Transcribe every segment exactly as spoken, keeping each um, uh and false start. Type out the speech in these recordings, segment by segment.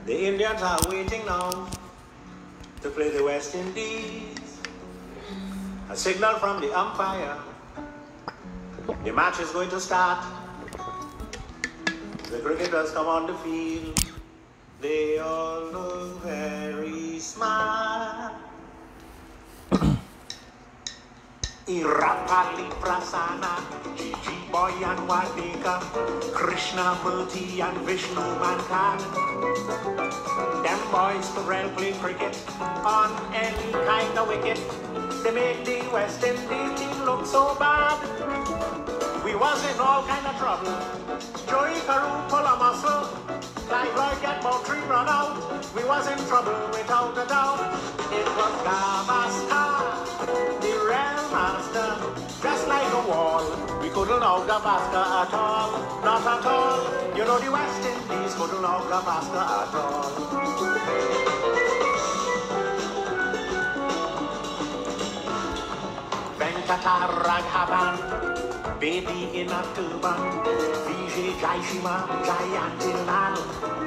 The Indians are waiting now to play the West Indies. A signal from the umpire. The match is going to start. The cricketers come on the field. They all look very smart. Irapali Prasana, Gigi Boy and Wadika, Krishna Murthy and Vishnu Mankan. Them boys could well play cricket on any kind of wicket. They made the West Indies team look so bad. We was in all kind of trouble. Joey Carew pull a muscle. Clive Lloyd get about three run out. We was in trouble without a doubt. It was Gavaskar, the real master, just like a wall. We couldn't out Gavaskar at all, not at all. You know the West Indies couldn't out Gavaskar at all. Venkataraghavan, baby in a turban, Vijay Jaishima, Jayantilal.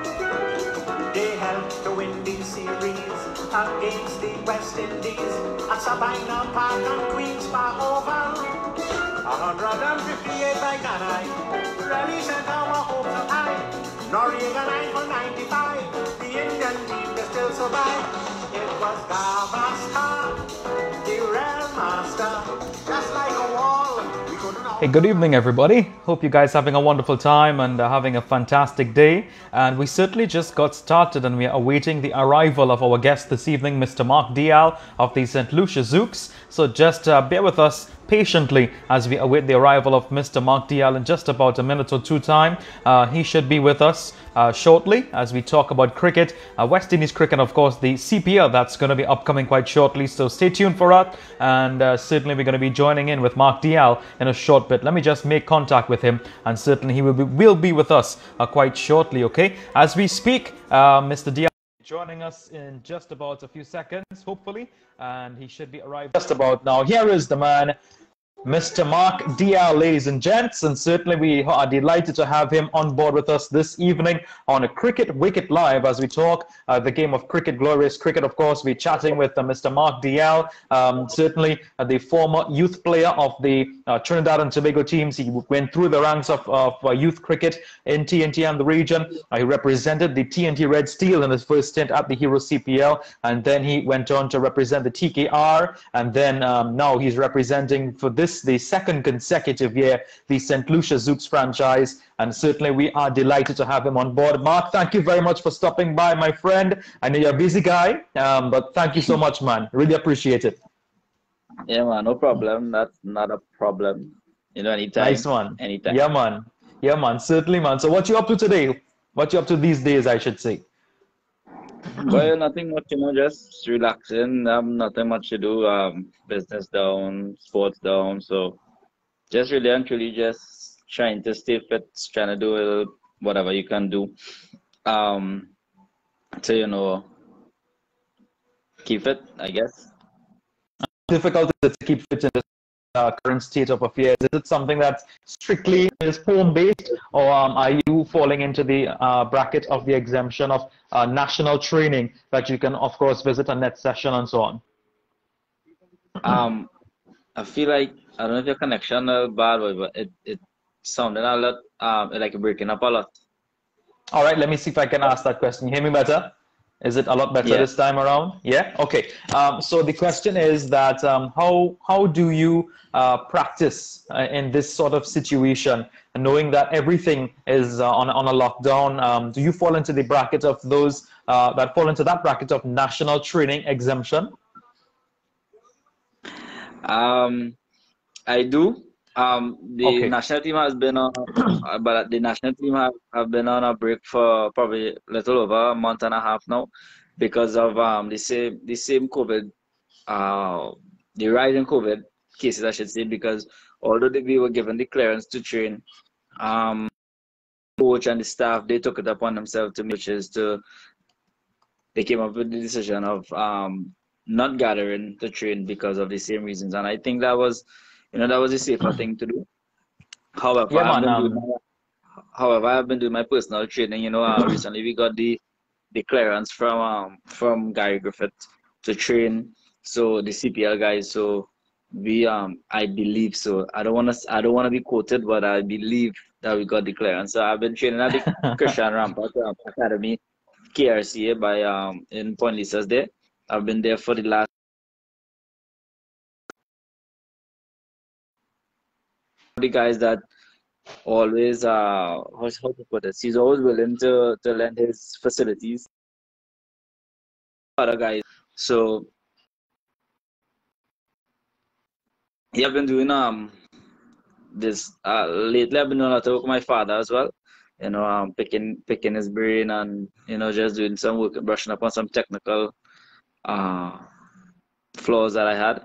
They helped to win the series against the West Indies at Sabina Park and Queen's Park Oval. one hundred fifty-eight by Ganai, really sent our hopes up high. Noriega nine for ninety-five, the Indian team they still survive. It was Gavaskar, the real master, just like a wall. Hey, good evening everybody. Hope you guys having a wonderful time and uh, having a fantastic day. And we certainly just got started and we are awaiting the arrival of our guest this evening, Mister Mark Dial of the Saint Lucia Zouks. So just uh, bear with us patiently as we await the arrival of Mister Mark Dial in just about a minute or two time. Uh, he should be with us uh, shortly as we talk about cricket, uh, West Indies cricket, of course, the C P L that's going to be upcoming quite shortly. So stay tuned for that, and uh, certainly we're going to be joining in with Mark Dial in a short bit. Let me just make contact with him, and certainly he will be, will be with us uh, quite shortly. Okay, as we speak, uh, Mister Dial joining us in just about a few seconds, hopefully, and he should be arriving just about now. Here is the man, Mister Mark Dial, ladies and gents, and certainly we are delighted to have him on board with us this evening on a Cricket Wicket Live as we talk uh, the game of cricket, glorious cricket. Of course, we're chatting with uh, Mister Mark Dial, um, certainly uh, the former youth player of the uh, Trinidad and Tobago teams. He went through the ranks of, of uh, youth cricket in T N T and the region. Uh, he represented the T N T Red Steel in his first stint at the Hero C P L, and then he went on to represent the T K R, and then um, now he's representing for this the second consecutive year the Saint Lucia Zouks franchise, and certainly we are delighted to have him on board. Mark, thank you very much for stopping by, my friend. I know you're a busy guy, um, but thank you so much, man. Really appreciate it. Yeah, man, no problem. That's not a problem. You know, anytime. Nice one. Anytime. Yeah, man. Yeah, man. Certainly, man. So what you up to today? What you up to these days, I should say? Well, nothing much, you know, just relaxing. Um, nothing much to do. Um, business down, sports down. So just really and truly just trying to stay fit, trying to do a little whatever you can do. Um, to, you know, keep it, I guess. Difficult to keep fit in this uh, current state of affairs. Is it something that's strictly is home-based, or um, are you falling into the uh, bracket of the exemption of uh, national training that you can, of course, visit a net session and so on? Um, I feel like, I don't know if your connection is bad, but it, it sounded a lot, um, like breaking up a lot. All right, let me see if I can ask that question. You hear me better? Is it a lot better Yeah. this time around? Yeah. Okay. Um, so the question is that um, how how do you uh, practice uh, in this sort of situation, knowing that everything is uh, on on a lockdown? Um, do you fall into the bracket of those uh, that fall into that bracket of national training exemption? Um, I do. Um, the Okay. national team has been on, but the national team have, have been on a break for probably a little over a month and a half now, because of um the same the same COVID, uh, the rise in COVID cases, I should say. Because although they, we were given the clearance to train, um, coach and the staff, they took it upon themselves to, which is to, they came up with the decision of um not gathering to train because of the same reasons, and I think that was. You know, that was a safer thing to do. However, Yeah, I've man, been um, doing my, however, I've been doing my personal training. You know, uh, recently we got the the clearance from um, from Gary Griffith to train. So the C P L guys. So we um I believe so. I don't want to I don't want to be quoted, but I believe that we got the clearance. So I've been training at the Christian Rampart um, Academy, K R C A by um in Point Lisa's there. I've been there for the last. The guys that always uh how, how to put this, he's always willing to to lend his facilities to other guys. So he have been doing um this uh lately. I've been doing a lot of work with my father as well, you know, um picking picking his brain, and you know, just doing some work, brushing up on some technical uh flaws that I had.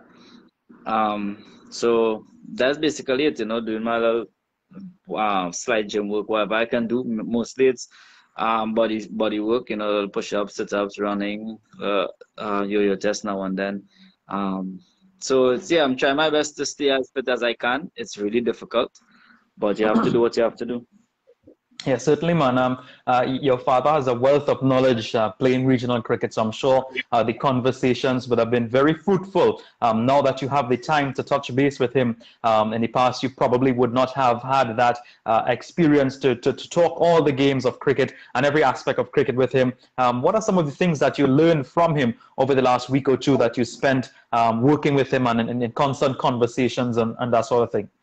Um so that's basically it, you know, doing my little um, slight gym work, whatever I can do. Mostly it's um, body body work, you know, push-ups, sit-ups, running, uh, uh, yo-yo test now and then. Um, so it's, yeah, I'm trying my best to stay as fit as I can. It's really difficult, but you have to do what you have to do. Yeah, certainly, man. Um, uh, your father has a wealth of knowledge uh, playing regional cricket, so I'm sure uh, the conversations would have been very fruitful. Um, now that you have the time to touch base with him, um, in the past you probably would not have had that uh, experience to, to, to talk all the games of cricket and every aspect of cricket with him. Um, what are some of the things that you learned from him over the last week or two that you spent um, working with him and in, in constant conversations and, and that sort of thing?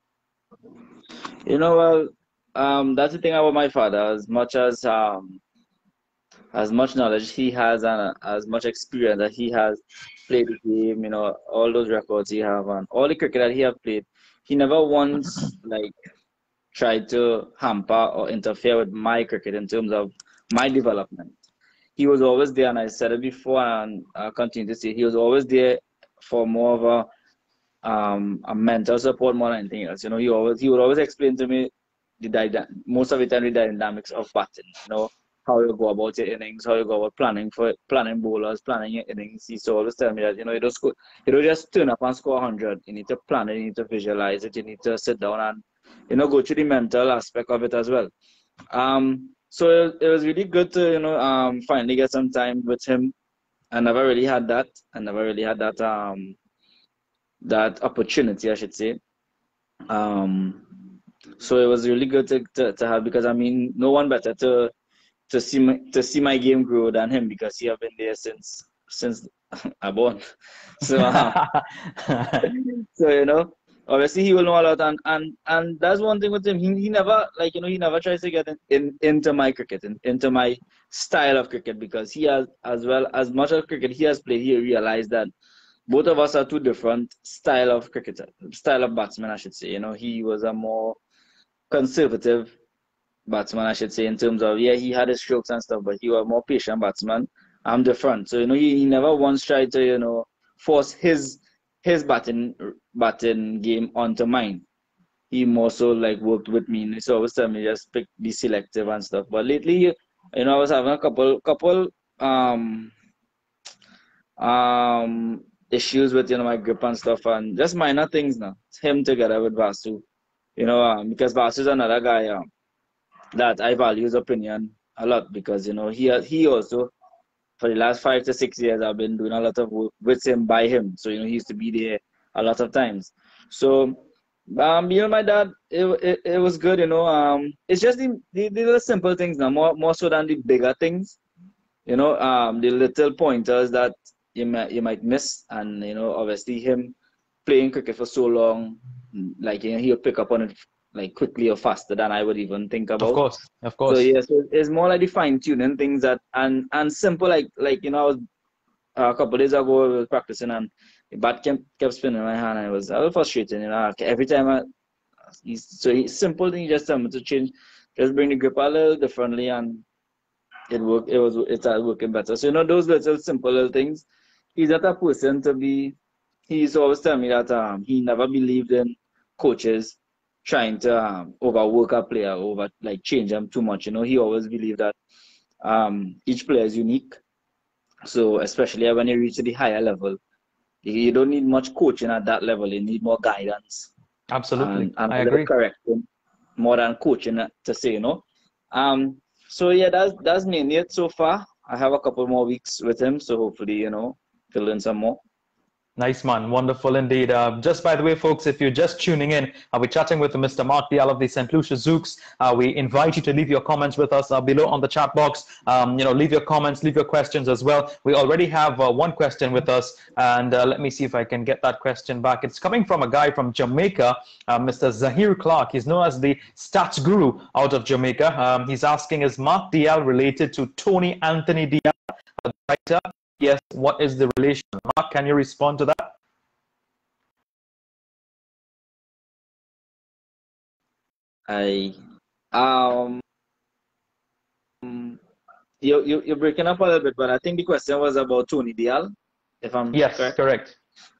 You know, well, Um, that's the thing about my father. As much as um, as much knowledge he has and uh, as much experience that he has played the game, you know, all those records he have and all the cricket that he have played, he never once like tried to hamper or interfere with my cricket in terms of my development. He was always there, and I said it before, and I continue to say he was always there for more of a um a mental support more than anything else. You know, he always he would always explain to me the dyna- most of the time the dynamics of batting, you know, how you go about your innings, how you go about planning for planning bowlers, planning your innings. He used to always tell me that, you know, you don't score, you don't just turn up and score one hundred. You need to plan it, you need to visualize it, you need to sit down and, you know, go through the mental aspect of it as well. Um, so it, it was really good to, you know, um, finally get some time with him. I never really had that. I never really had that um that opportunity, I should say. Um, So it was really good to, to, to have, because I mean, no one better to to see my to see my game grow than him, because he have been there since since I born. So uh, so you know, obviously he will know a lot, and and and that's one thing with him. He he never like you know he never tries to get in, in into my cricket, in, into my style of cricket, because he has, as well as much of cricket he has played, he realized that both of us are two different style of cricketer, style of batsman, I should say. You know, he was a more conservative batsman, I should say, in terms of, yeah, he had his strokes and stuff, but he was a more patient batsman. I'm different. So, you know, he, he never once tried to, you know, force his his batting batting game onto mine. He more so like worked with me. And so always tell me just pick, be selective and stuff. But lately, you know, I was having a couple couple um um issues with, you know, my grip and stuff, and just minor things now. It's him together with Vasu. You know, um, because Vasu is another guy um, that I value his opinion a lot, because, you know, he he also, for the last five to six years, I've been doing a lot of work with him, by him. So, you know, he used to be there a lot of times. So, um, you know, my dad, it, it, it was good, you know. Um, it's just the, the, the little simple things now, more, more so than the bigger things. You know, um, the little pointers that you might, you might miss. And, you know, obviously him playing cricket for so long, like, you know, he'll pick up on it like quickly or faster than I would even think about. Of course, of course. So yeah, so it's more like the fine tuning things that and and simple, like like you know, I was uh, a couple of days ago I was practicing, and the bat kept kept spinning in my hand, and it was a little frustrating, you know. Every time I, so he, simple thing, just tell me to change, just bring the grip a little differently, and it worked. It was it started working better. So, you know, those little simple little things. He's not a person to be. He used to always tell me that um he never believed in coaches trying to um, overwork a player, over like change them too much. You know, he always believed that um, each player is unique. So especially when you reach to the higher level, you don't need much coaching at that level. You need more guidance. Absolutely, and, and I agree. Correcting more than coaching, to say, you know. Um. So yeah, that's that's mainly it so far. I have a couple more weeks with him, so hopefully, you know, to learn some more. Nice man, wonderful indeed. Uh, just by the way, folks, if you're just tuning in, uh, we're chatting with Mister Mark Dial of the Saint Lucia Zouks. Uh, we invite you to leave your comments with us uh, below on the chat box. Um, you know, leave your comments, leave your questions as well. We already have uh, one question with us, and uh, let me see if I can get that question back. It's coming from a guy from Jamaica, uh, Mister Zahir Clark. He's known as the stats guru out of Jamaica. Um, he's asking, is Mark Dial related to Tony Anthony Dial, a writer? Yes, what is the relation? Mark, can you respond to that? I um you you you're breaking up a little bit, but I think the question was about Tony Dial, if I'm yes, correct. correct.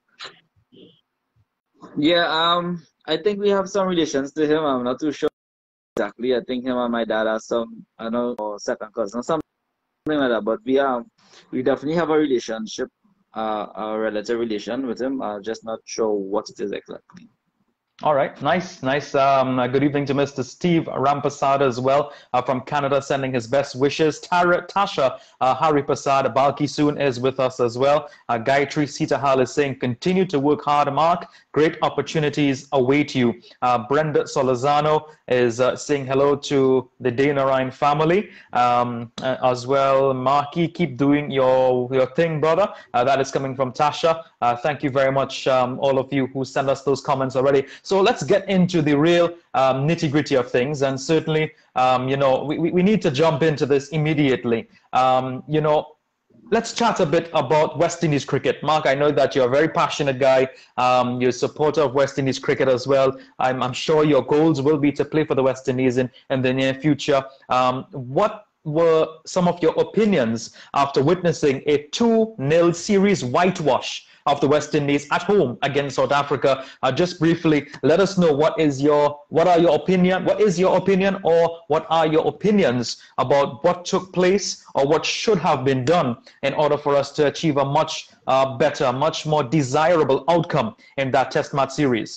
Yeah, um, I think we have some relations to him. I'm not too sure exactly. I think him and my dad are some, I know, second cousin, something like that. But we um, we definitely have a relationship, uh, a relative relation with him. I'm just not sure what it is exactly. All right, nice, nice. Um, uh, good evening to Mister Steve Rampasad as well uh, from Canada, sending his best wishes. Tara, Tasha uh, Hari Prasad Balki soon is with us as well. Uh, Gayatri Sitahal is saying, continue to work hard, Mark. Great opportunities await you. Uh, Brenda Solazano is uh, saying hello to the Daynarain family um, uh, as well. Marky, keep doing your, your thing, brother. Uh, that is coming from Tasha. Uh, thank you very much, um, all of you who sent us those comments already. So let's get into the real um, nitty-gritty of things, and certainly, um, you know, we, we need to jump into this immediately. Um, you know, let's chat a bit about West Indies cricket. Mark, I know that you're a very passionate guy. Um, you're a supporter of West Indies cricket as well. I'm, I'm sure your goals will be to play for the West Indies in, in the near future. Um, what were some of your opinions after witnessing a two nil series whitewash of the West Indies at home against South Africa? Uh, just briefly, let us know what is your, what are your opinion, what is your opinion, or what are your opinions about what took place or what should have been done in order for us to achieve a much uh, better, much more desirable outcome in that Test match series.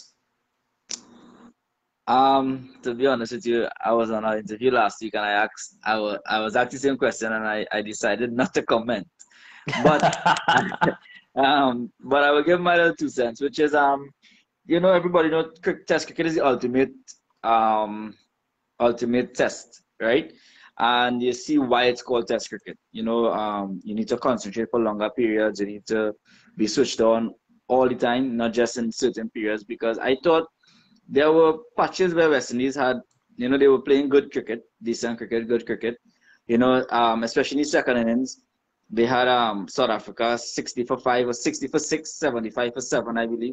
Um, to be honest with you, I was on an interview last week and I asked, I was, I was asked the same question and I, I decided not to comment. But um, but I will give my little two cents, which is um, you know, everybody know Test cricket is the ultimate um, ultimate test, right? And you see why it's called Test cricket. You know, um, you need to concentrate for longer periods. You need to be switched on all the time, not just in certain periods. Because I thought there were patches where West Indies had, you know, they were playing good cricket, decent cricket, good cricket. You know, um, especially in the second innings, they had um, South Africa sixty for five or sixty for six, seventy-five for seven, I believe.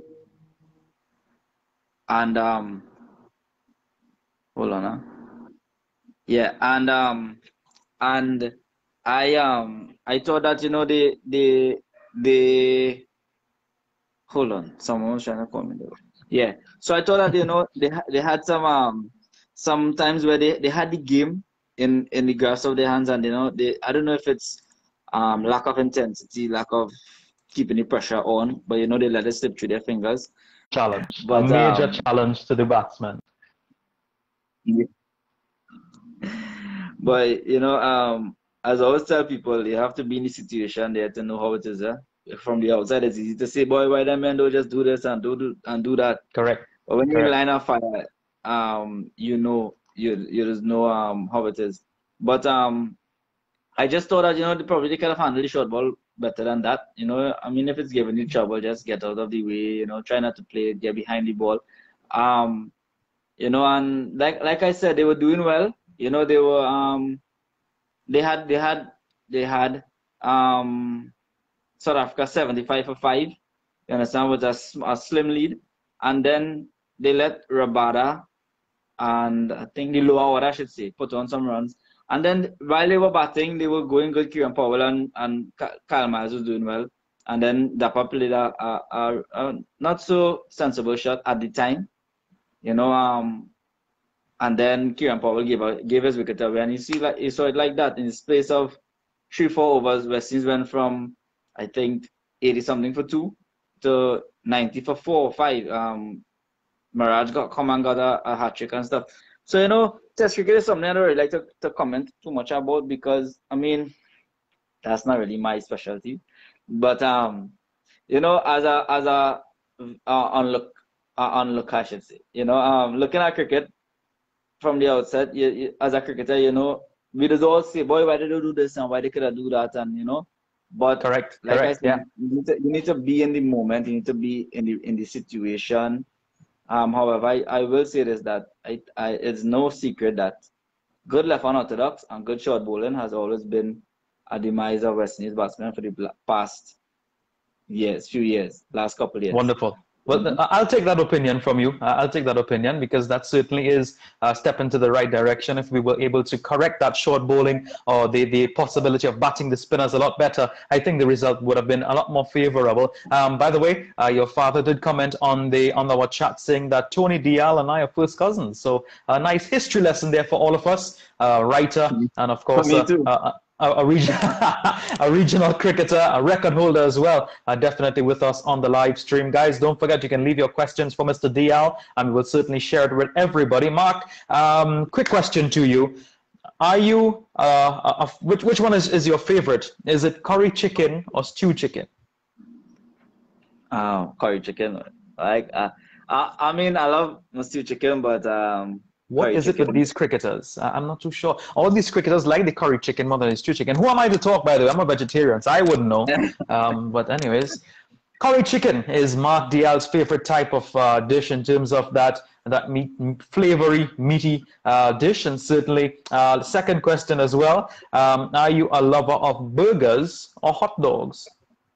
And um, hold on, huh? Yeah, and um, and I um, I thought that, you know, they they they hold on, someone was trying to call me there. Yeah, so I thought that, you know, they they had some um some times where they, they had the game in in the grasp of their hands, and, you know, they, I don't know if it's um lack of intensity, lack of keeping the pressure on, but, you know, they let it slip through their fingers. Challenge, But, a major um, challenge to the batsman. yeah. But, you know, um, as I always tell people, you have to be in the situation there to know how it is. Eh? From the outside, it's easy to say, boy, why that man don't just do this and do, do and do that. Correct. But when you're in Correct. line of fire, um, you know, you you just know um how it is. But um, I just thought that, you know, they probably could have handled the short ball better than that. You know, I mean, if it's giving you trouble, just get out of the way. You know, try not to play, get behind the ball. Um, you know, and like like I said, they were doing well. You know, they were um, they had they had they had um, South Africa seventy-five for five. You understand, with a, a slim lead, and then they let Rabada and I think the lower order, I should say, put on some runs. And then while they were batting, they were going good. Kieran Powell and, and Kyle Myers was doing well. And then Dapper played a, a, a, a not so sensible shot at the time. You know, um, and then Kieran Powell gave a, gave his wicket away. And you see, like, you saw it like that in the space of three, four overs. West Indies went from, I think, eighty something for two to ninety for four or five. Um, Mirage got come and got a, a hat trick and stuff. So, you know, Test cricket is something I don't really like to, to comment too much about, because, I mean, that's not really my specialty. But um, you know, as a as a uh, onlook uh, onlook, I should say, you know, um, looking at cricket from the outset, you, you, as a cricketer, you know, we just all say, boy, why did they do this and why they could do that, and you know, but Correct. like Correct. I said, Yeah. you need, to, you need to be in the moment, you need to be in the in the situation. Um, however, I, I will say this, that I, I it's no secret that good left unorthodox and good short bowling has always been a demise of West Indies batsmen for the past years, few years, last couple of years. Wonderful. Well, Mhm. I'll take that opinion from you. Uh, I'll take that opinion because that certainly is a step into the right direction. If we were able to correct that short bowling or the, the possibility of batting the spinners a lot better, I think the result would have been a lot more favorable. Um, by the way, uh, your father did comment on the on our chat saying that Tony Dial and I are first cousins. So a nice history lesson there for all of us. Uh, writer and of course, For me uh, too. uh, a, a, region, a regional cricketer, a record holder as well, uh, definitely with us on the live stream. Guys, don't forget you can leave your questions for Mister Dial and we'll certainly share it with everybody. Mark, um, quick question to you. Are you, uh, uh, which, which one is, is your favorite? Is it curry chicken or stew chicken? Oh, curry chicken. Like, uh, I, I mean, I love stew chicken, but um, What curry is it with chicken. these cricketers? I- I'm not too sure. All these cricketers like the curry chicken more than the stew chicken. Who am I to talk, by the way? I'm a vegetarian, so I wouldn't know. Um, but anyways, curry chicken is Mark Dial's favorite type of uh, dish in terms of that that meat, flavory, meaty uh, dish. And certainly, uh, the second question as well, um, are you a lover of burgers or hot dogs?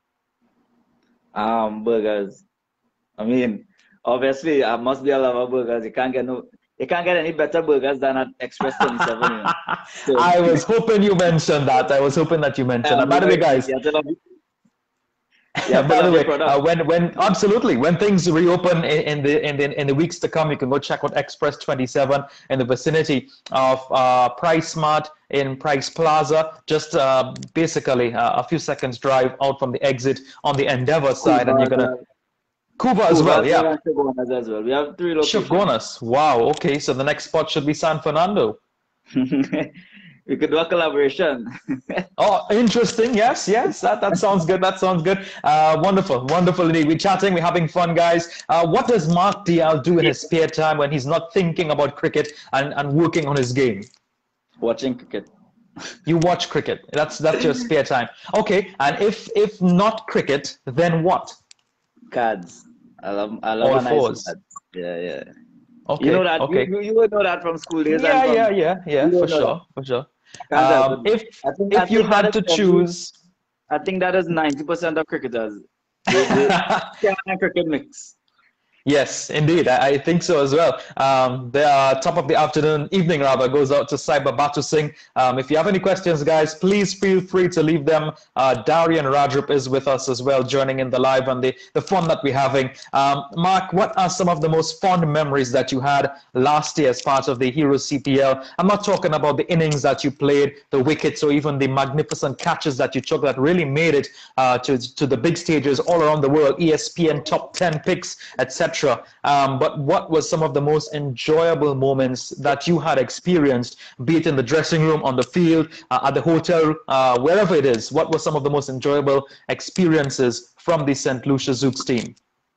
Um, burgers. I mean, obviously, I must be a lover of burgers. You can't get no, you can't get any better burgers than at Express twenty-seven. You know? So, I was hoping you mentioned that. I was hoping that you mentioned that. um, By the way, guys, you have to love, you have to by the love your way, product. uh, when when absolutely when things reopen in, in the in the in the weeks to come, you can go check out Express twenty-seven in the vicinity of uh, Price Mart in Price Plaza, just uh, basically uh, a few seconds drive out from the exit on the Endeavor side, and you're gonna Cuba as well, yeah. As well. We have three locations. Chaguanas. Wow. Okay, so the next spot should be San Fernando. We could do a collaboration. Oh, interesting. Yes, yes. That, that sounds good. That sounds good. Uh, wonderful. Wonderful indeed. We're chatting. We're having fun, guys. Uh, what does Mark Dial do in his spare time when he's not thinking about cricket and, and working on his game? Watching cricket. You watch cricket. That's that's your spare time. Okay. And if if not cricket, then what? Cards. I love I love All a nice fours. card. Yeah, yeah. Okay. You know that. Okay. You, you would know that from school days. Yeah, and from, yeah, yeah, yeah. you For know sure. that. For sure. Can't help Um, it. if I think, I if you think that had to is probably- choose. I think that is ninety percent of cricketers. They, they can cricket mix. Yes, indeed. I, I think so as well. Um, the uh, top of the afternoon, evening rather, goes out to Cyber Batu Singh. Um, if you have any questions, guys, please feel free to leave them. Uh, Darian Rajrup is with us as well, joining in the live and the, the fun that we're having. Um, Mark, what are some of the most fond memories that you had last year as part of the Heroes C P L? I'm not talking about the innings that you played, the wickets, or even the magnificent catches that you took that really made it uh, to, to the big stages all around the world, E S P N top ten picks, et cetera. Um, but what was some of the most enjoyable moments that you had experienced, be it in the dressing room, on the field, uh, at the hotel, uh, wherever it is? What were some of the most enjoyable experiences from the Saint Lucia Zouks team?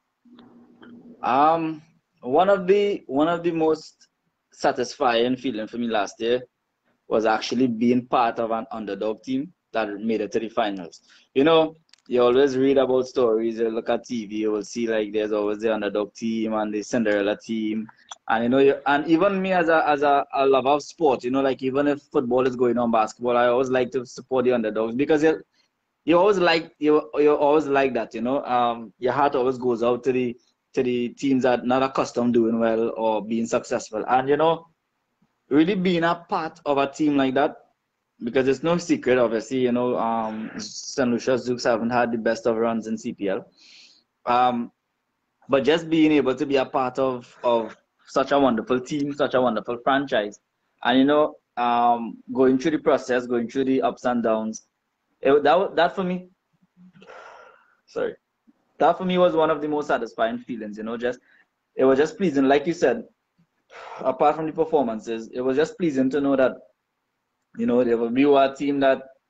Um, one of the one of the most satisfying feeling for me last year was actually being part of an underdog team that made it to the finals. You know, you always read about stories, you look at T V, you will see like there's always the underdog team and the Cinderella team. And you know, you, and even me as a as a, a lover of sport, you know, like even if football is going on, basketball, I always like to support the underdogs because you you always like you you always like that, you know. Um, your heart always goes out to the to the teams that not accustomed doing well or being successful. And you know, really being a part of a team like that, because it's no secret, obviously, you know, um, Saint Lucia Zouks haven't had the best of runs in C P L. Um, but just being able to be a part of, of such a wonderful team, such a wonderful franchise, and, you know, um, going through the process, going through the ups and downs, it, that, that for me, sorry, that for me was one of the most satisfying feelings, you know, just, it was just pleasing. Like you said, apart from the performances, it was just pleasing to know that, you know, there will be a team that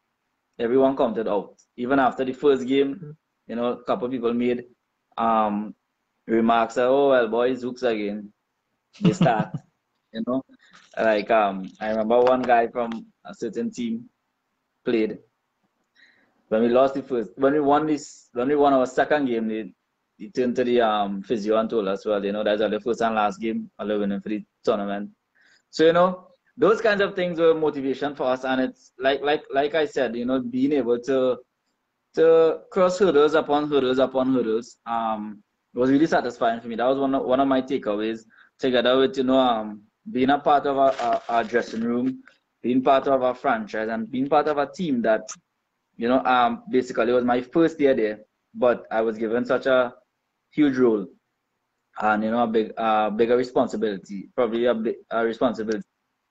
everyone counted out. Even after the first game, you know, a couple of people made um remarks like, oh well boys, Zooks again. They start, you know. Like um I remember one guy from a certain team played. When we lost the first when we won this when we won our second game, they, they turned to the um physio and told us, well, you know, that's our first and last game, I'll winning for the tournament. So, you know, those kinds of things were motivation for us, and it's like like like I said, you know, being able to to cross hurdles upon hurdles upon hurdles um was really satisfying for me. That was one of, one of my takeaways, together with, you know, um being a part of our, our, our dressing room, being part of our franchise, and being part of a team that, you know, um basically it was my first year there, but I was given such a huge role, and, you know, a big uh bigger responsibility, probably a big a responsibility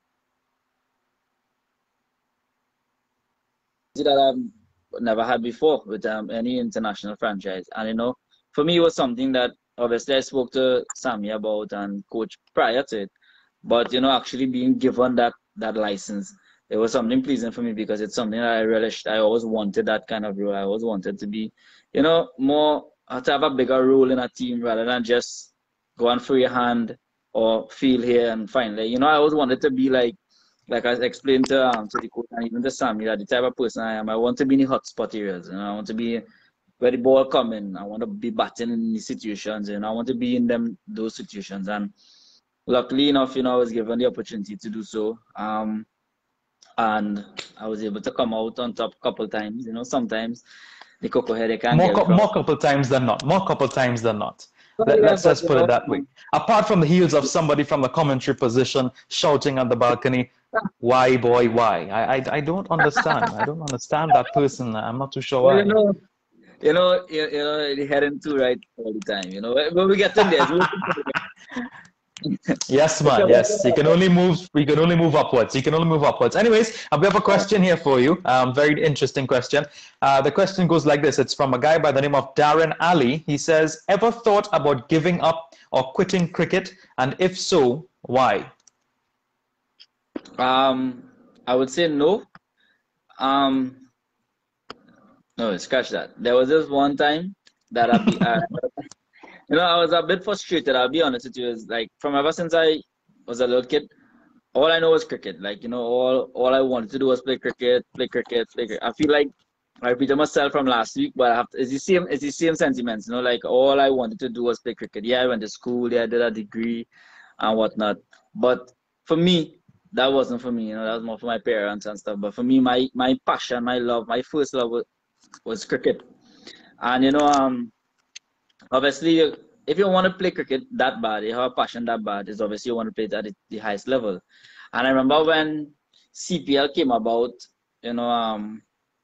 that I've never had before with um, any international franchise. And, you know, for me, it was something that obviously I spoke to Sammy about and coach prior to it. But, you know, actually being given that that license, it was something pleasing for me, because it's something that I relished. I always wanted that kind of role. I always wanted to be, you know, more uh, to have a bigger role in a team rather than just go on free hand or feel here and finally. You know, I always wanted to be like like I explained to um to the coach and even to Sammy, that the type of person I am, I want to be in the hot spot areas, and I want to be where the ball coming. I want to be batting in these situations, and I want to be in them those situations. And luckily enough, you know, I was given the opportunity to do so. Um, and I was able to come out on top a couple times. You know, sometimes the cocoa head they can't More, get it cou- from. more couple times than not. More couple times than not. So, Let, yeah, let's but just you put it know, that way. Apart from the heels of somebody from the commentary position shouting on the balcony, why, boy, why? I, I, I don't understand. I don't understand that person. I'm not too sure well, you why. know, you know, you, you know, the head and two right all the time. You know, when we get in there, it's working for Yes, man. Yes, you the can only move. You can only move upwards. You can only move upwards. Anyways, uh, we have a question here for you. Um, very interesting question. Uh, the question goes like this. It's from a guy by the name of Darren Ali. He says, "Ever thought about giving up or quitting cricket? And if so, why?" Um, I would say no. Um, no, scratch that. There was this one time that I be, uh, you know, I was a bit frustrated. I'll be honest with you. Is like from ever since I was a little kid, all I know was cricket. Like, you know, all all I wanted to do was play cricket, play cricket, play cricket. I feel like I repeated myself from last week, but I have to, it's the same. It's the same sentiments. You know, like all I wanted to do was play cricket. Yeah, I went to school. Yeah, I did a degree and whatnot. But for me, that wasn't for me. You know, that was more for my parents and stuff. But for me, my my passion, my love, my first love was, was cricket. And, you know, um, obviously, if you want to play cricket that bad, you have a passion that bad, is obviously you want to play it at the, the highest level. And I remember when C P L came about, you know, um,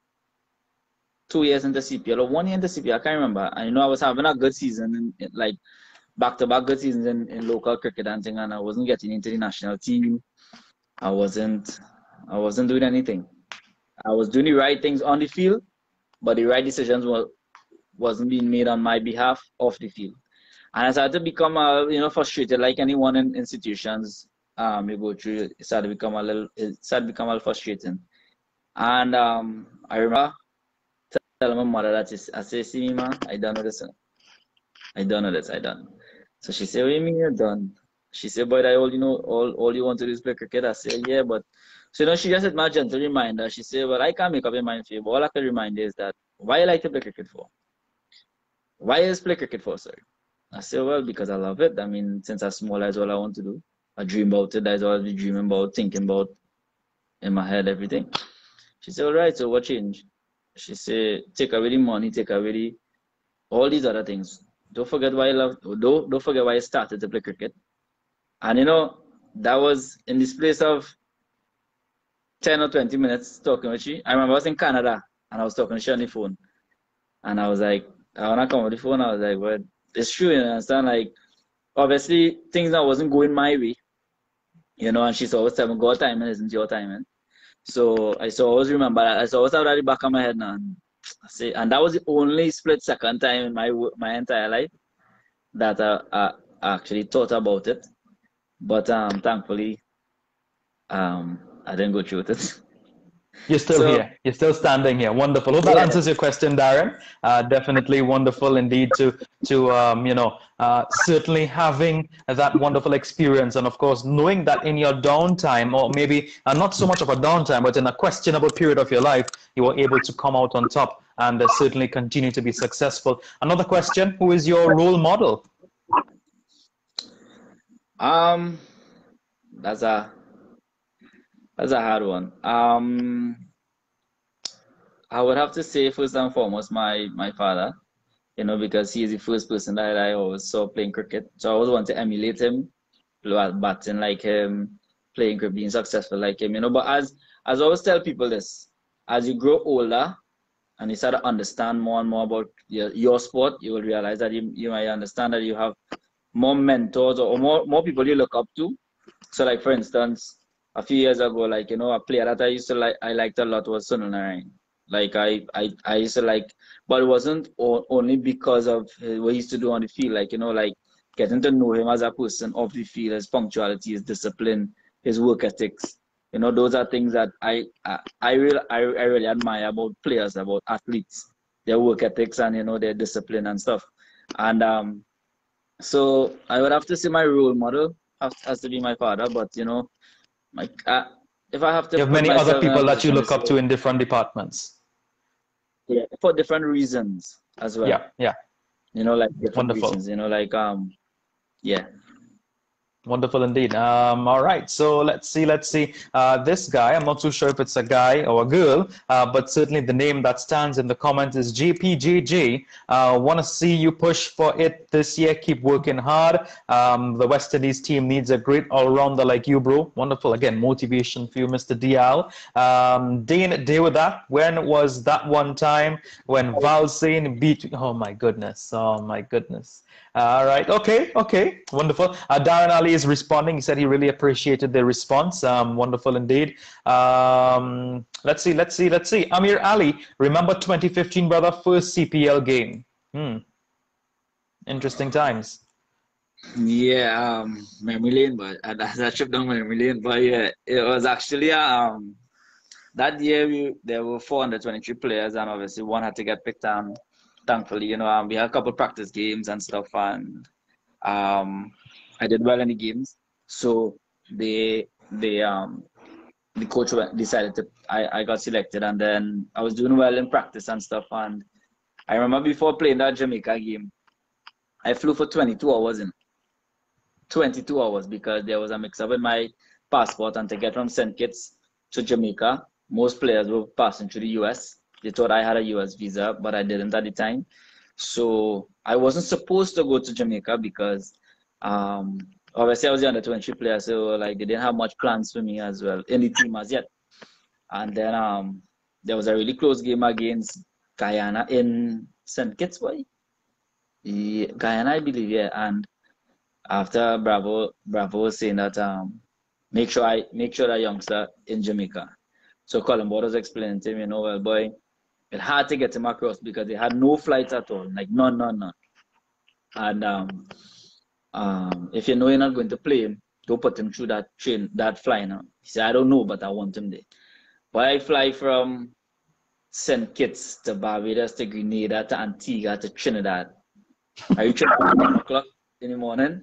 two years into C P L or one year into C P L, I can't remember. And, you know, I was having a good season, in, in, like back-to-back good seasons in, in local cricket and thing, and I wasn't getting into the national team. I wasn't, I wasn't doing anything. I was doing the right things on the field, but the right decisions were wasn't being made on my behalf off the field. And I started to become a, you know, frustrated, like anyone in institutions um you go through. It started to become a little it started to become a little frustrating. And um I remember telling my mother that is- I say, see me man, I done with this. I done with this, I done. So she said, what do you mean you're done? She said, boy, that all you know, all all you want to do is play cricket. I said, yeah, but so you know, she just had my gentle reminder. She said, well, I can't make up your mind for you, but all I can remind you is that why you like to play cricket for? Why is play cricket for, sir? I said, well, because I love it. I mean, since I'm small, that's all I want to do. I dream about it. That's all I've been dreaming about, thinking about in my head, everything. She said, all right, so what change? She said, take away the money, take away the, all these other things. Don't forget why you love, don't, don't forget why you started to play cricket. And you know, that was in this place of ten or twenty minutes talking with you. I remember I was in Canada and I was talking to her on the phone. And I was like, I wanna come on the phone. I was like, well, it's true, you understand? Like, obviously, things that wasn't going my way, you know, and she's always telling me, God timing isn't your timing. So I so always remember that. I so always have that at the back of my head now. And, I say, and that was the only split second time in my my entire life that I, I actually thought about it. But um, thankfully, um, I didn't go through with it. You're still So here. You're still standing here. Wonderful. Hope that yeah, answers your question, Darren. Uh, definitely wonderful indeed to to um, you know uh, certainly having that wonderful experience, and of course knowing that in your downtime, or maybe uh, not so much of a downtime, but in a questionable period of your life, you were able to come out on top and uh, certainly continue to be successful. Another question: who is your role model? um, that's a that's a hard one. Um, I would have to say first and foremost my my father, you know, because he is the first person that I always saw playing cricket. So I always want to emulate him, batting like him, playing cricket, being successful like him, you know. But as as I always tell people this, as you grow older and you start to understand more and more about your, your sport, you will realize that you, you might understand that you have more mentors or more, more people you look up to. So like for instance, a few years ago, like, you know, a player that I used to like, I liked a lot was Sunil Narine. Like I, I, I used to like, but it wasn't only because of what he used to do on the field. Like, you know, like getting to know him as a person off the field, his punctuality, his discipline, his work ethics. You know, those are things that I, I, I really, I, I really admire about players, about athletes, their work ethics and, you know, their discipline and stuff. And um, so I would have to say my role model has, has to be my father. But you know, like uh, if I have to You have put many other myself in a people that you position to look say, up to in different departments. yeah, for different reasons as well. Yeah, yeah. You know, like different Wonderful. reasons. You know, like um, yeah. Wonderful indeed. Um, all right, so let's see, let's see. Uh, this guy, I'm not too sure if it's a guy or a girl, uh, but certainly the name that stands in the comments is J P J J. Uh, Want to see you push for it this year. Keep working hard. Um, the West Indies team needs a great all-rounder like you, bro. Wonderful. Again, motivation for you, Mister Dial. Um, Dane, deal with that. When was that one time when Valsane beat? Oh my goodness. Oh my goodness. All right. Okay. Okay. Wonderful. Uh, Darren Ali is responding. He said he really appreciated the response. Um, wonderful indeed. Um, let's see. Let's see. Let's see. Amir Ali, remember twenty fifteen, brother, first C P L game. Hmm. Interesting times. Yeah, um, memory lane, but uh, that's a trip down memory lane. But yeah, it was actually um that year we there were four hundred twenty-three players, and obviously one had to get picked on. Thankfully, you know, um, we had a couple practice games and stuff, and um, I did well in the games. So they they um the coach decided to I, I got selected, and then I was doing well in practice and stuff. And I remember before playing that Jamaica game, I flew for twenty-two hours in twenty-two hours because there was a mix-up in my passport, and to get from Saint Kitts to Jamaica, most players were passing through the U S. They thought I had a U S visa, but I didn't at the time. So I wasn't supposed to go to Jamaica because um, obviously I was the under twenty player, so like they didn't have much plans for me as well in the team as yet. And then um, there was a really close game against Guyana in Saint Kitts, boy. Yeah, Guyana, I believe, yeah. And after Bravo, Bravo was saying that um, make sure I make sure that youngster in Jamaica. So Colin Board was explaining to him, you know, well, boy, it had to get him across because they had no flights at all, like none, none, none. And um, um, if you know you're not going to play him, don't put him through that train, that flying. He said, I don't know, but I want him there. But I fly from Saint Kitts to Barbados to Grenada to Antigua to Trinidad. I reached at one o'clock in the morning.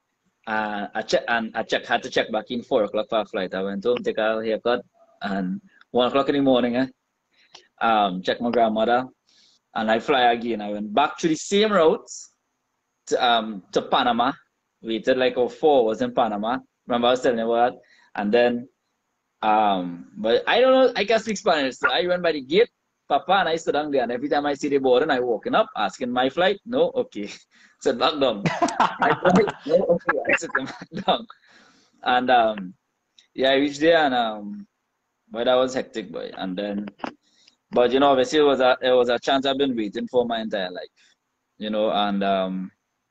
Uh, I check and I check had to check back in four o'clock for a flight. I went home, take a haircut, and one o'clock in the morning, eh, um, check my grandmother, and I fly again. I went back to the same routes to um to Panama. Waited like oh, four hours in Panama. Remember I was telling you about that? And then um, but I don't know. I can speak Spanish, so I went by the gate. Papa and I stood down there, and every time I see the board, and I walking up, asking my flight. No, okay. Sit back down. My flight, no, okay. I sit back down. And um, yeah, I reached there, and um, but that was hectic, boy. And then, but you know, obviously it was a it was a chance I've been waiting for my entire life, you know. And um,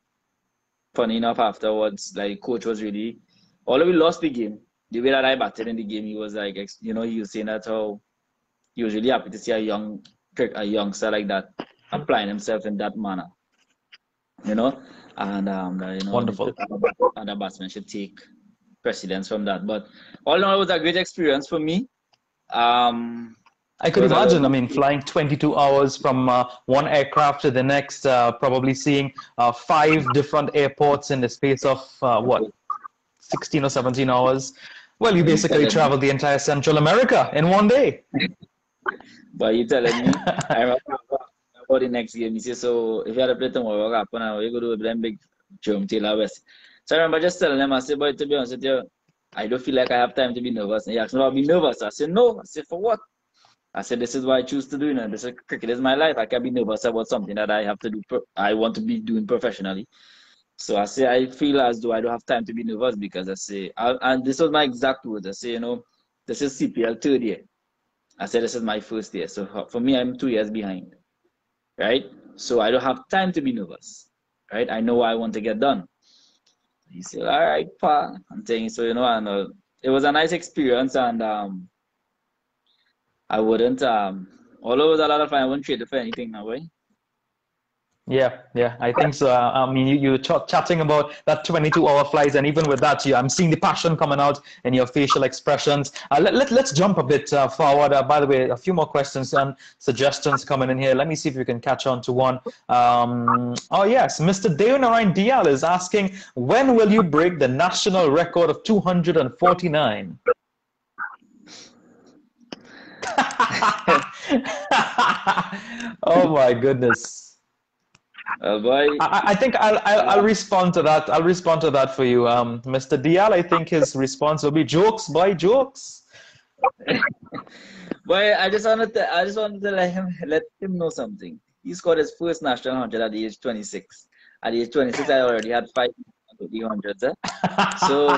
funny enough, afterwards, like coach was really, although we lost the game, the way that I batted in the game, he was like, you know, he was saying that how he was really happy to see a young a youngster like that applying himself in that manner, you know. And um, you know, Wonderful. the, and the batsman should take precedence from that. But all in all, it was a great experience for me. Um, I it could was a imagine, I little, mean, flying twenty-two hours from uh, one aircraft to the next, uh, probably seeing uh, five different airports in the space of uh, what, sixteen or seventeen hours. Well, you but you basically telling me, traveled the entire Central America in one day. but you telling me, I remember about the next game. You see, so if you had to play tomorrow, what happen? And you go do them big drum Taylor West. So I remember just telling them, I said, boy, to be honest with you, I don't feel like I have time to be nervous. And he asked me, I'll be nervous. I said, no. I said, for what? I said, this is what I choose to do. You know, this is cricket is my life. I can be nervous about something that I have to do. I want to be doing professionally. So I say, I feel as though I don't have time to be nervous because I say, I, and this was my exact words. I say, you know, this is C P L third year. I said, this is my first year. So for me, I'm two years behind, right? So I don't have time to be nervous, right? I know what I want to get done. He said, all right, pa. I'm saying, so, you know, and uh, it was a nice experience. And um, I wouldn't, um, although it was a lot of fun, I wouldn't trade it for anything now, right? Yeah, yeah, I think so. Uh, I mean, you, you were ch- chatting about that twenty-two hour flights, and even with that, you, I'm seeing the passion coming out in your facial expressions. Uh, let, let, let's jump a bit uh, forward. Uh, by the way, a few more questions and suggestions coming in here. Let me see if we can catch on to one. Um, oh, yes, Mister Deonarain Dial is asking, when will you break the national record of two hundred forty-nine? Oh, my goodness. Uh, boy. I, I think I'll, I'll, I'll respond to that. I'll respond to that for you, um, Mister Dial. I think his response will be jokes, boy, jokes. Boy, I just wanted to, I just wanted to let him, let him know something. He scored his first national hundred at the age twenty-six. At the age twenty-six, I already had five hundreds. Eh? So,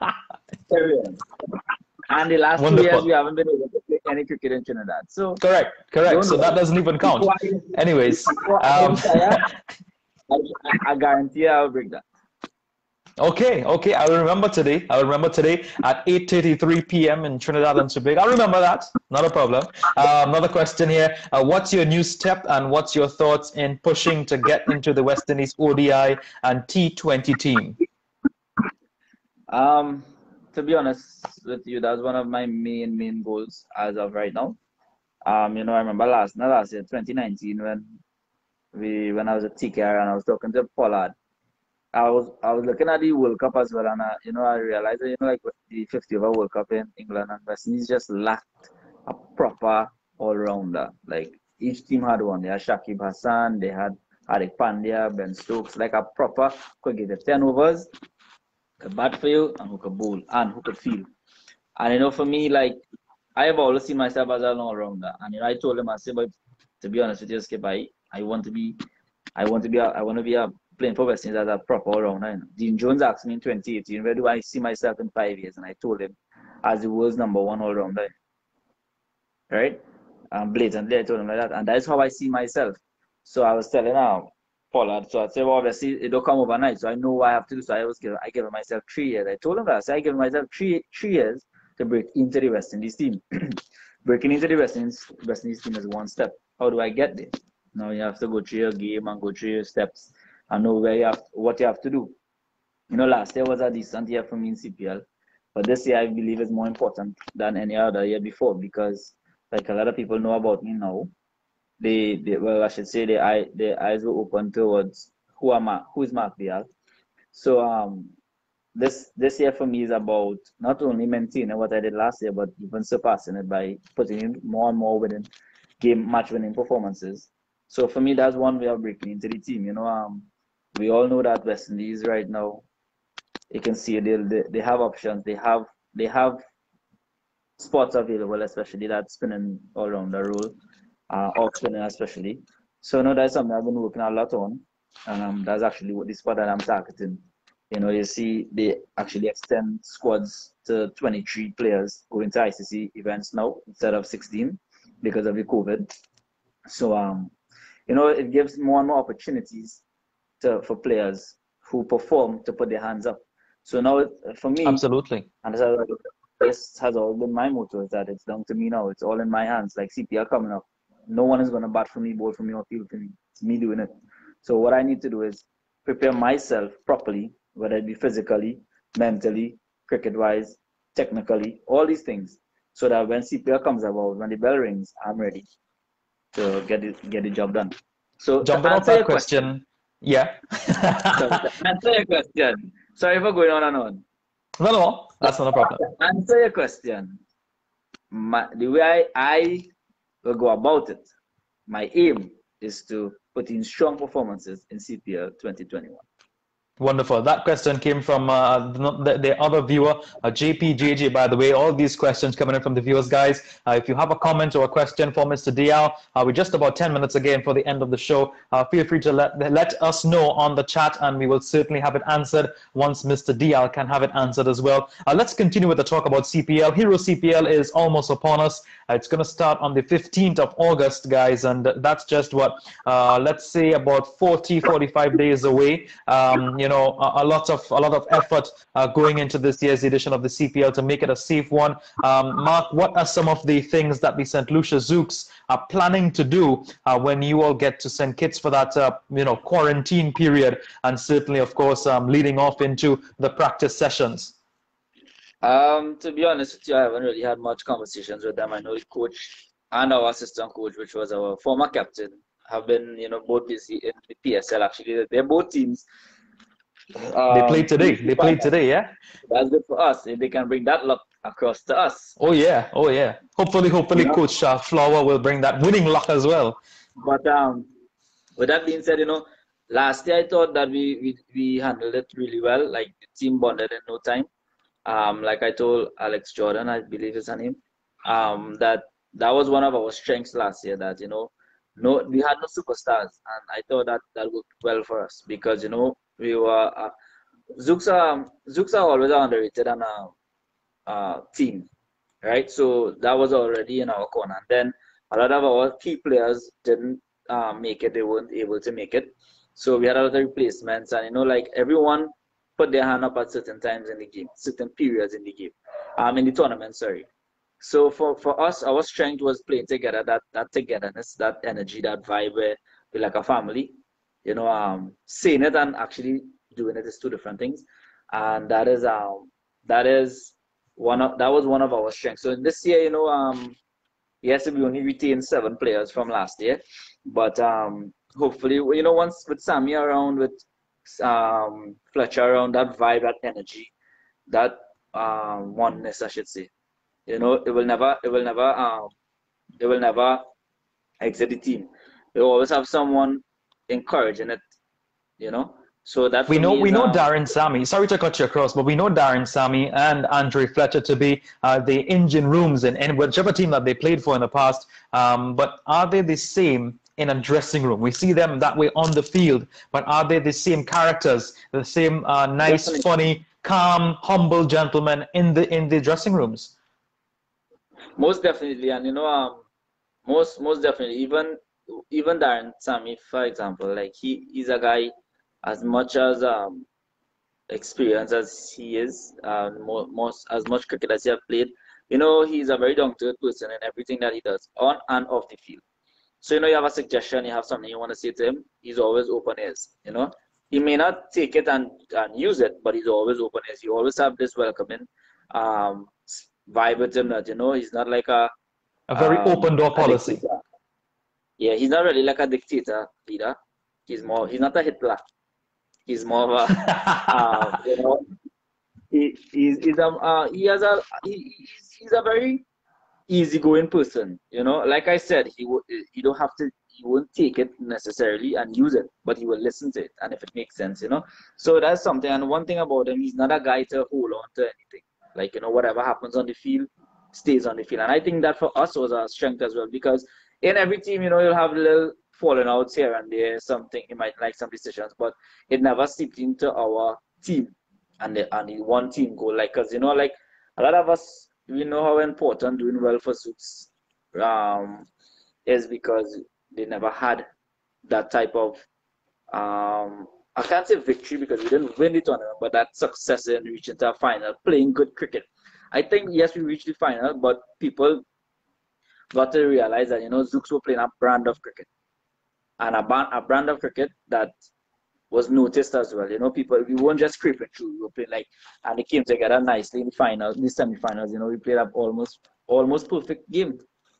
and the last Wonderful. two years we haven't been able to play any cricket in Trinidad. So correct, correct. So that doesn't even count. Anyways, um, I, I guarantee I'll break that. Okay, okay. I will remember today. I will remember today at eight thirty-three p m in Trinidad and Tobago. I'll remember that. Not a problem. Uh, another question here. Uh, what's your new step and what's your thoughts in pushing to get into the West Indies O D I and T twenty team? Um, to be honest with you, that's one of my main, main goals as of right now. Um, you know, I remember last, not last year, twenty nineteen, when we, when I was at T K R and I was talking to Pollard. I was I was looking at the World Cup as well, and I, you know, I realized that, you know, like the fifty over World Cup in England and West Indies just lacked a proper all rounder. Like each team had one. They had Shakib Hassan, they had Hardik Pandya, Ben Stokes, like a proper could get the ten overs, could bat for you, and who could bowl and who could field. And you know, for me, like I have always seen myself as an all rounder. And you know, I told him, I said, but to be honest with you, Skip, I, I want to be, I want to be, a, I want to be a playing for West Indies as a proper all-rounder. You know. Dean Jones asked me in twenty eighteen, where do I see myself in five years? And I told him, as the world's number one all-rounder. Right? And blatantly, I told him like that. And that's how I see myself. So I was telling him, Pollard, so I said, well, obviously, it don't come overnight. So I know what I have to do. So I was giving, I gave myself three years. I told him that. So I gave myself three, three years to break into the West Indies team. Breaking into the West Indies, West Indies team is one step. How do I get there? Now you have to go through your game and go through your steps. I know where you have what you have to do. You know, last year was a decent year for me in C P L, but this year I believe is more important than any other year before because, like a lot of people know about me now, they, they well, I should say, their eye, their eyes were open towards who am I, who is Mark Dial. So um, this this year for me is about not only maintaining what I did last year, but even surpassing it by putting in more and more within game match winning performances. So for me, that's one way of breaking into the team. You know, um. We all know that West Indies right now, you can see they, they they have options. They have they have spots available, especially that spinning all around the role, uh, off spinning especially. So no, that's something I've been working a lot on, and um, that's actually what the spot that I'm targeting. You know, you see they actually extend squads to twenty-three players going to I C C events now instead of sixteen because of the COVID. So um, you know, it gives more and more opportunities to, for players who perform to put their hands up. So now, for me, absolutely, and this has always been my motto: is that it's down to me now. It's all in my hands. Like C P L coming up, no one is going to bat for me, bowl for me, or field for me. It's me doing it. So what I need to do is prepare myself properly, whether it be physically, mentally, cricket-wise, technically, all these things, so that when C P L comes about, when the bell rings, I'm ready to get it, get the job done. So to Jumping off answer that your question, question, yeah. sorry, to answer your question, sorry for going on and on. No, no, that's not a problem. To answer your question, my, the way I, I will go about it, my aim is to put in strong performances in C P L twenty twenty-one. Wonderful. That question came from uh, the, the other viewer, uh, J P J J, by the way. All these questions coming in from the viewers, guys. Uh, if you have a comment or a question for Mister Dial, uh, we're just about ten minutes again for the end of the show. Uh, feel free to let, let us know on the chat, and we will certainly have it answered once Mister Dial can have it answered as well. Uh, let's continue with the talk about C P L. Hero C P L is almost upon us. Uh, it's going to start on the fifteenth of August, guys, and that's just what, uh, let's say about forty, forty-five days away. Um, you know, a, a lot of a lot of effort uh, going into this year's edition of the C P L to make it a safe one. Um, Mark, what are some of the things that the Saint Lucia Zouks are planning to do uh, when you all get to Saint Kitts for that, uh, you know, quarantine period, and certainly, of course, um, leading off into the practice sessions? Um, to be honest with you, I haven't really had much conversations with them. I know the coach and our assistant coach, which was our former captain, have been, you know, both busy in the P S L. Actually, they're both teams. Um, they played today. They played today, yeah. That's good for us if they can bring that luck across to us. Oh yeah, oh yeah. Hopefully, hopefully, yeah. Coach uh, Flower will bring that winning luck as well. But um, with that being said, you know, last year I thought that we we, we handled it really well. Like the team bonded in no time. Um, like I told Alex Jordan, I believe is her name, um, that that was one of our strengths last year. That you know, no, we had no superstars, and I thought that that worked well for us because you know we were uh, Zouks are Zouks are always underrated on a uh, team, right? So that was already in our corner. And then a lot of our key players didn't uh, make it; they weren't able to make it. So we had a lot of replacements, and you know, like everyone put their hand up at certain times in the game, certain periods in the game, um, in the tournament, sorry. So for, for us, our strength was playing together, that, that togetherness, that energy, that vibe where we're like a family. You know, um, saying it and actually doing it is two different things. And that is um that is one of that was one of our strengths. So in this year, you know, um yes, we only retained seven players from last year. But um hopefully, you know, once with Sammy around, with um, Fletcher around, that vibe, that energy, that um, oneness, I should say. You know, it will never, it will never, um, it will never exit the team. You always have someone encouraging it. You know, so that we know we is, know um, Darren Sammy. Sorry to cut you across, but we know Darren Sammy and Andre Fletcher to be uh, the engine rooms in, in whichever team that they played for in the past. Um, but are they the same in a dressing room? We see them that way on the field, but are they the same characters, the same uh, nice, Definitely. funny, calm, humble gentlemen in the in the dressing rooms? Most definitely, and you know, um, most most definitely, even even Darren Sammy, for example, like he he's a guy as much as um experienced as he is, uh, more, most as much cricket as he has played. You know, he's a very down to earth person in everything that he does, on and off the field. So, you know, you have a suggestion, you have something you want to say to him, he's always open ears, you know. He may not take it and, and use it, but he's always open ears. You always have this welcoming um, vibe with him that, you know, he's not like a... A very um, open door policy. Yeah, he's not really like a dictator leader. He's more, he's not a Hitler. He's more of a, um, you know, he, he's, he's a, uh, he has a, he, he's, he's a very easygoing person, you know. Like I said, he would, you don't have to, he won't take it necessarily and use it, but he will listen to it, and if it makes sense, you know. So that's something. And one thing about him, he's not a guy to hold on to anything. Like, you know, whatever happens on the field stays on the field. And I think that for us was a strength as well, because in every team, you know, you'll have little falling outs here and there, something you might like some decisions, but it never seeped into our team and the and the one team goal. Like, cause you know, like a lot of us, we know how important doing well for Zouks um, is, because they never had that type of um, I can't say victory because we didn't win the tournament, but that success in reaching to a final, playing good cricket. I think yes, we reached the final, but people got to realize that, you know, Zouks were playing a brand of cricket. And a, a brand of cricket that was noticed as well. You know, people, we weren't just scraping through. We were playing like, and it came together nicely in the final, the semi-finals. You know, we played up almost almost perfect game.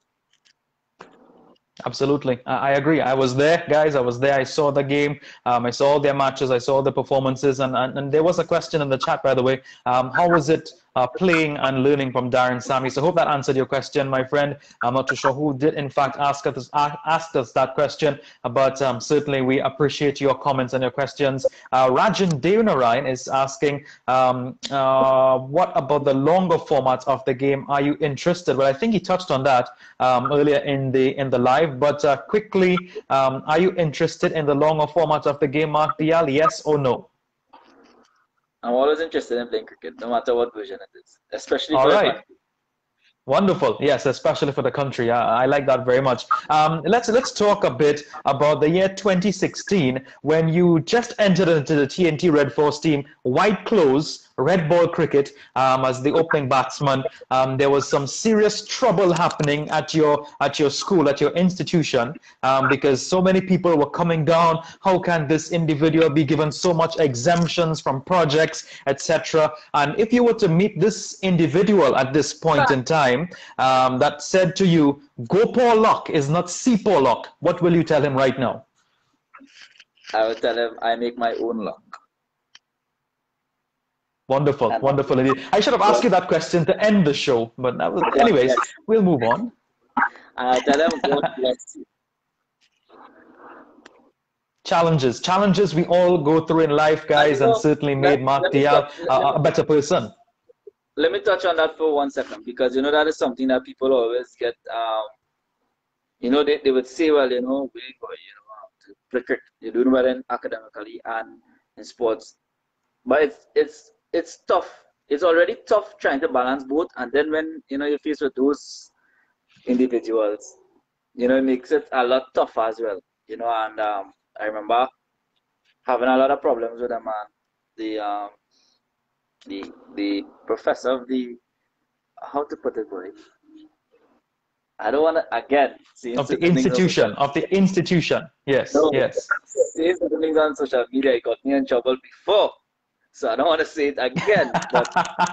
Absolutely. I I agree. I was there, guys. I was there. I saw the game. Um, I saw all their matches. I saw the performances. And, and, and there was a question in the chat, by the way. Um, how was it uh, playing and learning from Darren Sammy? So I hope that answered your question, my friend. I'm not too sure who did, in fact, ask us, ask us that question. But um, certainly we appreciate your comments and your questions. Uh, Rajan Devanarayan is asking, um, uh, what about the longer format of the game? Are you interested? Well, I think he touched on that um, earlier in the in the live. But uh, quickly, um, are you interested in the longer format of the game, Mark Dial? Yes or no? I'm always interested in playing cricket, no matter what version it is, especially All for right. the country. Wonderful. Yes, especially for the country. I, I like that very much. Um, let's let's talk a bit about the year twenty sixteen when you just entered into the T N T Red Force team, white clothes, red ball cricket um, as the opening batsman. Um, there was some serious trouble happening at your at your school, at your institution, um, because so many people were coming down. How can this individual be given so much exemptions from projects, et cetera? And if you were to meet this individual at this point in time, um, that said to you, "Go Paul Luck is not see Paul Luck," what will you tell him right now? I will tell him I make my own luck. Wonderful, And wonderful indeed. I should have asked you that question to end the show, but that was, anyways, yes. we'll move on. I tell him God bless you. Challenges, challenges we all go through in life, guys, know, and certainly made let, Mark let me Dial touch- uh, a better person. Let me touch on that for one second, because you know that is something that people always get. Um, you know, they, they would say, well, you know, we go, you know, to cricket, you're doing well in academically and in sports, but it's it's it's tough. It's already tough trying to balance both, and then when you know you're faced with those individuals, you know, it makes it a lot tougher as well. You know, and um, I remember having a lot of problems with them, and the um, the the professor of the, how to put it, boy. I don't want to again say Of the certain things on institution, social- of the institution. Yes, No, yes. say certain things on social media. It got me in trouble before, so I don't want to say it again. But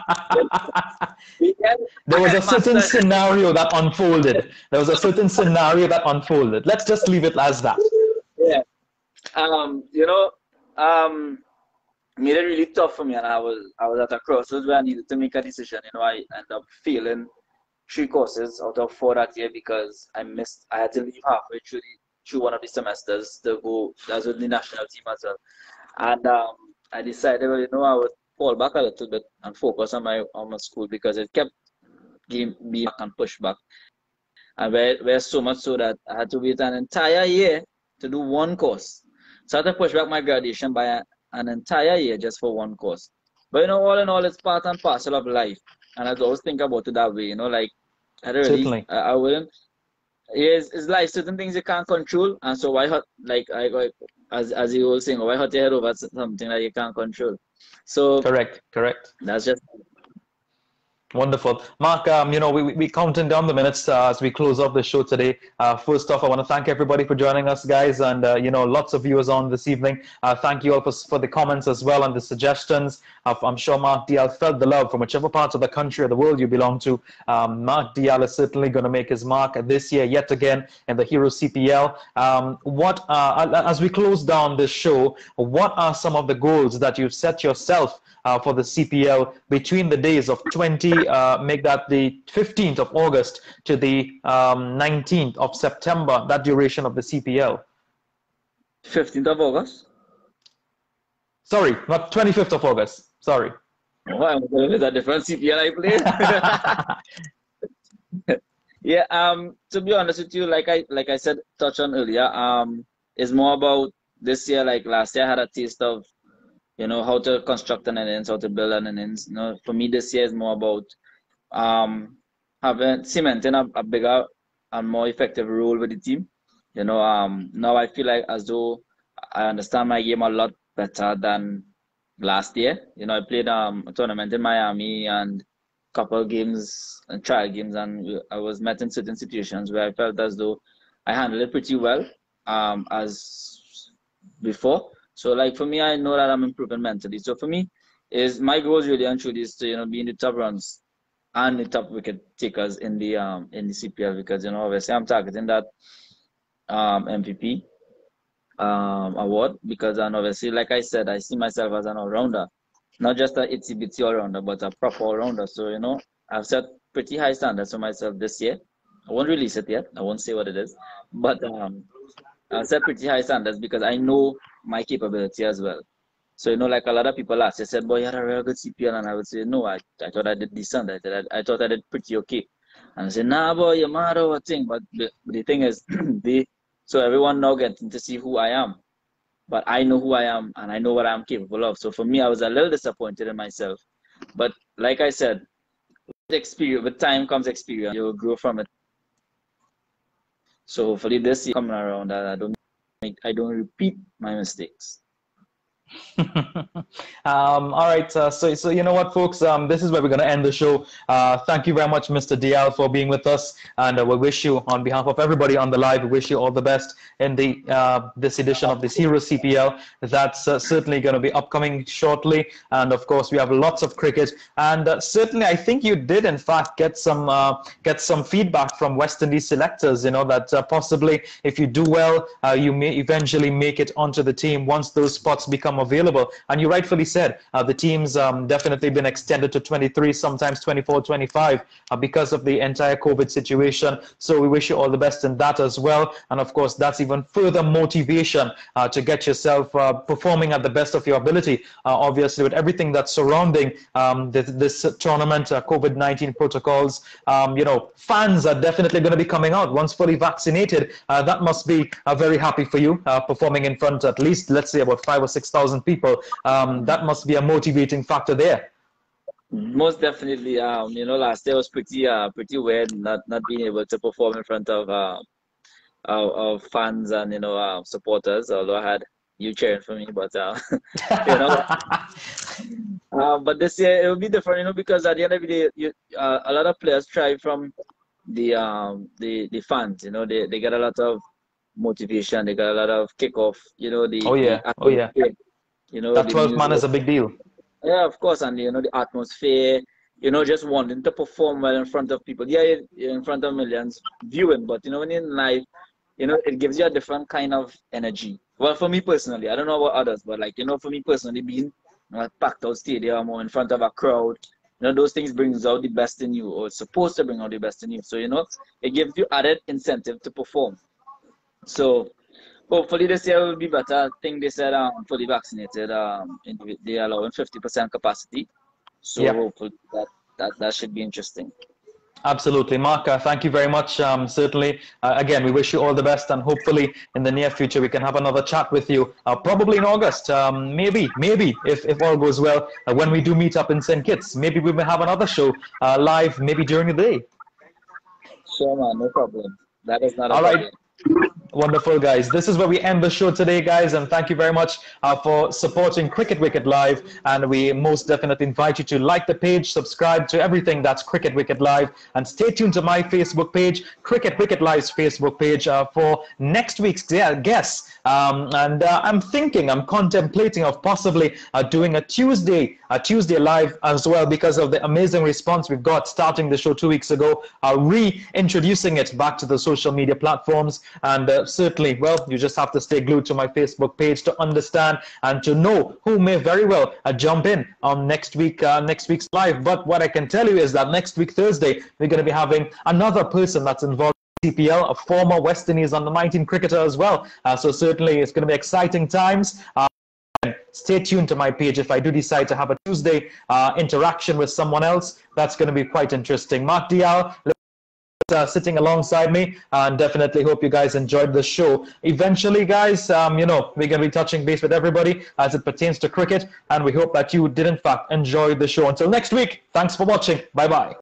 we can, There was a again, certain master- scenario that unfolded. There was a certain scenario that unfolded. Let's just leave it as that. Yeah. Um, you know, um, made it really tough for me, and I was I was at a crossroads where I needed to make a decision. You know, I ended up failing three courses out of four that year because I missed. I had to leave halfway through the, through one of the semesters to go. That's with the national team as well, and um, I decided, well, you know, I would fall back a little bit and focus on my on my school, because it kept being being back and pushed back, and where where so much so that I had to wait an entire year to do one course. So I had to push back my graduation by a, an entire year just for one course. But you know, all in all, it's part and parcel of life, and I always think about it that way. You know, like I don't really, Certainly. I, I wouldn't. It's, it's like certain things you can't control, and so why hurt, like I like, as as you were saying, why hurt your head over something that you can't control? So Correct, correct. that's just. Wonderful. Mark, um, you know, we, we counting down the minutes uh, as we close off the show today. Uh, first off, I want to thank everybody for joining us, guys, and, uh, you know, lots of viewers on this evening. Uh, thank you all for, for the comments as well and the suggestions. Uh, I'm sure Mark Dial felt the love from whichever part of the country or the world you belong to. Um, Mark Dial is certainly going to make his mark this year yet again in the Hero C P L. Um, what, uh, as we close down this show, what are some of the goals that you've set yourself Uh, for the C P L between the days of twenty, uh, make that the fifteenth of August to the um, nineteenth of September, that duration of the C P L? fifteenth of August? Sorry, not twenty-fifth of August. Sorry. Oh, I'm going with a different C P L I played. Yeah, um, to be honest with you, like I like I said, touched on earlier, um, it's more about this year. Like last year, I had a taste of, you know, how to construct an innings, how to build an innings. You know, for me, this year is more about um, having cementing a, a bigger and more effective role with the team. You know, um, now I feel like as though I understand my game a lot better than last year. You know, I played um, a tournament in Miami and a couple of games and trial games, and I was met in certain situations where I felt as though I handled it pretty well um, as before. So like for me, I know that I'm improving mentally. So for me, is my goal really and truly is to, you know, be in the top runs and the top wicket takers in the um in the C P L, because you know obviously I'm targeting that um M V P um award, because and obviously like I said, I see myself as an all-rounder, not just a itsy bitsy all-rounder, but a proper all-rounder. So you know I've set pretty high standards for myself this year. I won't release it yet. I won't say what it is, but um I've set pretty high standards because I know my capability as well. So, you know, like a lot of people ask, they said, boy, you had a real good C P L. And I would say, no, I, I thought I did decent. I, said, I, I thought I did pretty okay. And I said, nah, boy, you're mad or what thing. But the, the thing is, they, so everyone now getting to see who I am. But I know who I am and I know what I'm capable of. So for me, I was a little disappointed in myself. But like I said, with experience, with time comes experience. You'll grow from it. So hopefully this year coming around, I don't, I don't repeat my mistakes. um, all right, uh, so so you know what, folks, um, this is where we're going to end the show. Uh, thank you very much, Mister Dial, for being with us, and uh, we wish you, on behalf of everybody on the live, we wish you all the best in the uh, this edition of this Heroes C P L. That's uh, certainly going to be upcoming shortly, and of course we have lots of cricket, and uh, certainly I think you did in fact get some uh, get some feedback from West Indies selectors, you know, that uh, possibly if you do well, uh, you may eventually make it onto the team once those spots become available. And you rightfully said, uh, the team's um, definitely been extended to twenty-three, sometimes twenty-four, twenty-five, uh, because of the entire COVID situation. So we wish you all the best in that as well. And of course, that's even further motivation uh, to get yourself uh, performing at the best of your ability. Uh, obviously, with everything that's surrounding um, this, this tournament, uh, COVID nineteen protocols, um, you know, fans are definitely going to be coming out once fully vaccinated. Uh, that must be uh, very happy for you, uh, performing in front at least, let's say, about five or six thousand people. Um, that must be a motivating factor there. Most definitely. Um, you know, last year was pretty uh pretty weird not not being able to perform in front of uh of, of fans and you know uh, supporters. Although I had you cheering for me, but uh, you know. uh, but this year it will be different, you know, because at the end of the day, you, uh, a lot of players try from the um the the fans. You know, they they get a lot of motivation. They get a lot of kickoff. You know, the oh yeah, the oh yeah. You know, that twelve man is a big deal. Yeah, of course, and you know the atmosphere. You know, just wanting to perform well in front of people. Yeah, you're in front of millions viewing, but you know, when you're in live, you know, it gives you a different kind of energy. Well, for me personally, I don't know about others, but like you know, for me personally, being in a packed out stadium or in front of a crowd, you know, those things brings out the best in you, or it's supposed to bring out the best in you. So you know, it gives you added incentive to perform. So. Hopefully this year will be better. I think they said um, fully vaccinated, um, they are allowing fifty percent capacity. So yeah. hopefully that, that, that should be interesting. Absolutely. Mark, uh, thank you very much. Um, certainly, uh, again, we wish you all the best, and hopefully in the near future we can have another chat with you, uh, probably in August. Um, maybe, maybe, if, if all goes well, uh, when we do meet up in Saint Kitts, maybe we may have another show uh, live, maybe during the day. Sure, man, no problem. That is not a all problem. Right. Wonderful, guys. This is where we end the show today, guys, and thank you very much uh, for supporting Cricket Wicket Live, and we most definitely invite you to like the page, subscribe to everything that's Cricket Wicket Live, and stay tuned to my Facebook page, Cricket Wicket Live's Facebook page, uh, for next week's guest. Um, and uh, I'm thinking, I'm contemplating of possibly uh, doing a Tuesday, a Tuesday live as well, because of the amazing response we've got starting the show two weeks ago, uh, reintroducing it back to the social media platforms. And uh, certainly, well, you just have to stay glued to my Facebook page to understand and to know who may very well uh, jump in on next week, uh, next week's live. But what I can tell you is that next week, Thursday, we're going to be having another person that's involved in C P L, a former West Indies under nineteen cricketer as well. Uh, so certainly, it's going to be exciting times. Uh, Stay tuned to my page if I do decide to have a Tuesday uh, interaction with someone else. That's going to be quite interesting. Mark Dial, Uh, sitting alongside me, and definitely hope you guys enjoyed the show. Eventually, guys, um, you know, we're going to be touching base with everybody as it pertains to cricket, and we hope that you did in fact enjoy the show. Until next week, thanks for watching. Bye bye.